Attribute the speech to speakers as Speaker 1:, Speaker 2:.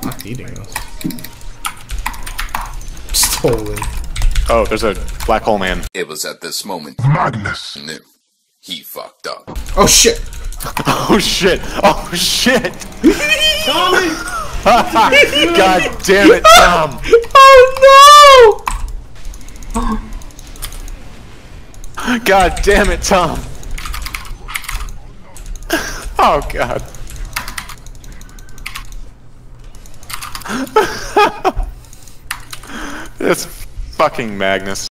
Speaker 1: Not eating us. Stolen.
Speaker 2: Oh, there's a black hole man.
Speaker 3: It was at this moment
Speaker 4: Magnus
Speaker 3: knew he fucked up.
Speaker 1: Oh shit!
Speaker 2: Oh shit! Oh shit!
Speaker 5: Tommy!
Speaker 2: God damn it, Tom!
Speaker 1: Oh no!
Speaker 2: God damn it, Tom! Oh god. This fucking Magnus.